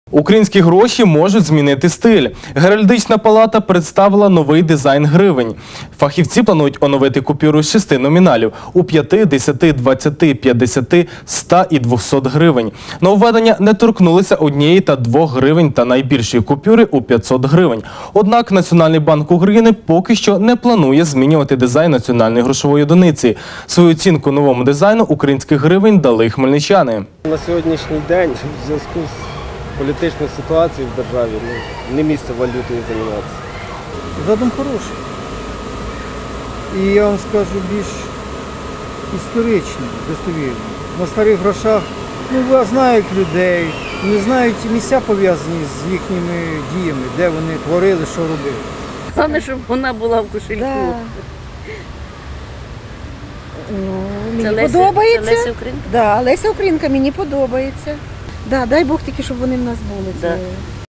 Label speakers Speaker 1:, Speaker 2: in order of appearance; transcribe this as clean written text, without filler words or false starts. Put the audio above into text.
Speaker 1: Українські гроші можуть змінити стиль. Геральдична палата представила новий дизайн гривень. Фахівці планують оновити купюру з 6 номіналів – у 5, 10, 20, 50, 100 і 200 гривень. Нововведення не торкнулися 1 та 2 гривень та найбільшої купюри у 500 гривень. Однак Національний банк України поки що не планує змінювати дизайн національної грошової одиниці. Свою оцінку новому дизайну українських гривень дали хмельничани.
Speaker 2: На сьогоднішній день в зв'язку з політичною ситуацією в державі не місце валютою займатися.
Speaker 3: Задум хороший. І я вам скажу більш історичний, достовірний. На старих грошах знають людей, не знають місця пов'язані з їхніми діями, де вони творили, що робили.
Speaker 4: Головне, щоб вона була в кошельку.
Speaker 5: Мені подобається.
Speaker 4: Це Леся Українка?
Speaker 5: Да, Леся Українка мені подобається. Да, дай Бог тільки, щоб вони в нас були.
Speaker 4: Да.